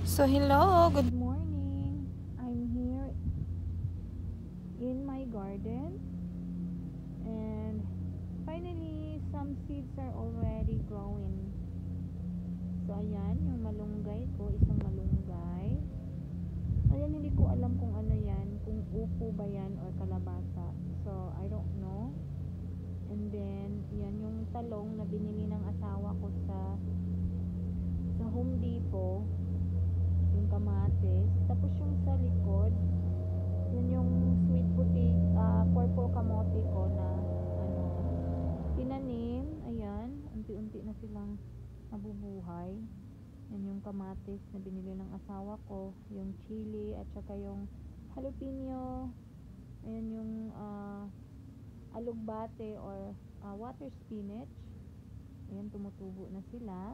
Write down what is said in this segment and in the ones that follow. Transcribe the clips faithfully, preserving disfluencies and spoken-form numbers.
So hello, good morning. I'm here in my garden and finally some seeds are already growing. So ayan, yung malunggay ko, isang malunggay. Ayan, hindi ko alam kung ano yan, kung upo ba yan or kalabasa. So I don't know. And then, yan yung talong na binili ng asawa ko sa sa Home Depot, yung kamatis. Tapos yung sa likod, yun yung sweet puti, uh, purple kamote ko na ano, tinanim. Ayan, unti-unti na silang nabubuhay. Yan yung kamatis na binili ng asawa ko, yung chili at saka yung jalapeno. Ayan yung uh, alugbate or uh, water spinach. Ayan, tumutubo na sila.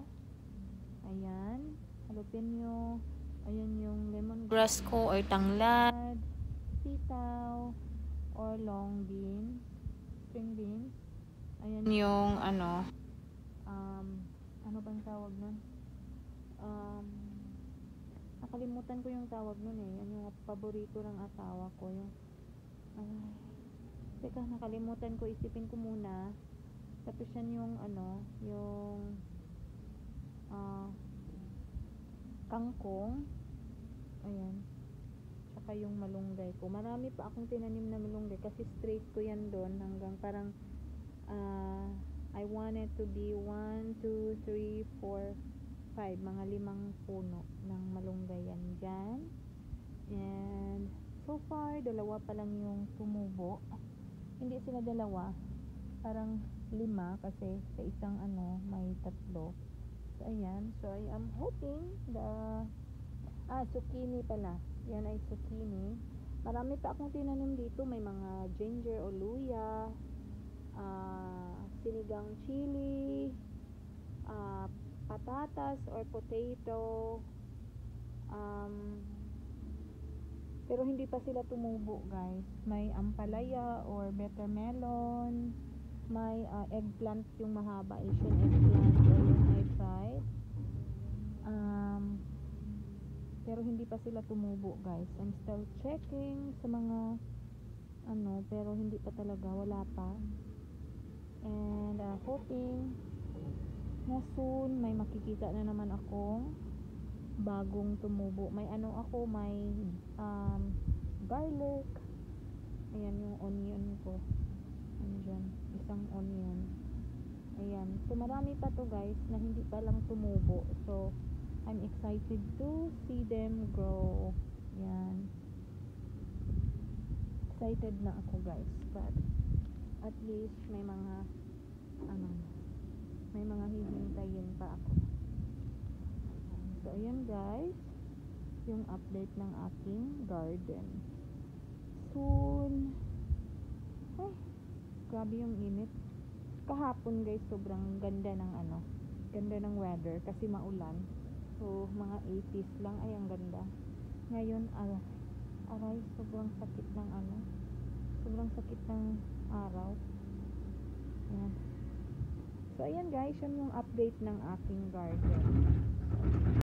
Ayan, jalapeno. Ayan yung lemongrass ko or tanglad, sitaw, or long beans, string beans. Ayan yung ano, um, ano bang tawag nun? Um, nakalimutan ko yung tawag nun eh. Yan yung paborito ng asawa ko. Yung, ay, teka, nakalimutan ko. Isipin ko muna. Tapos yan yung ano, yung uh, kangkong. Ayan. Tsaka yung malunggay ko. Marami pa akong tinanim na malunggay kasi straight ko yan doon hanggang parang uh, I want it to be one, two, three, four, five. Mga limang puno ng malunggay yan dyan. And so far, dalawa pa lang yung tumubo. Hindi sila dalawa. Parang lima kasi sa isang ano, may tatlo. So, ayan. So, I am hoping the ah, zucchini pala. Yan ay zucchini. Marami pa akong tinanim dito. May mga ginger o luya, ah, sinigang chili, ah, patatas or potato. Um, pero hindi pa sila tumubo, guys. May ampalaya or watermelon. May uh, eggplant, yung mahaba, Asian eggplant or yung I tried. Um, pero hindi pa sila tumubo, guys. I'm still checking sa mga ano, pero hindi pa talaga, wala pa. And uh, hoping na soon may makikita na naman akong bagong tumubo. May ano ako, may um, garlic. Ayan yung onion ko. Andyan, isang onion. Ayan. So marami pa to, guys, na hindi pa lang tumubo. So I'm excited to see them grow. Yan. Excited na ako, guys. But at least may mga ano, may mga hihintayin pa ako. So ayan, guys, yung update ng aking garden. Soon. Ay, grabe yung init. Kahapon, guys, sobrang ganda ng ano, ganda ng weather kasi maulan. So, mga eighties lang. Ay, ang ganda. Ngayon, aray, aray, sobrang sakit ng ano. Sobrang sakit ng araw. Ayan. So, ayan, guys. Yan yung update ng aking garden.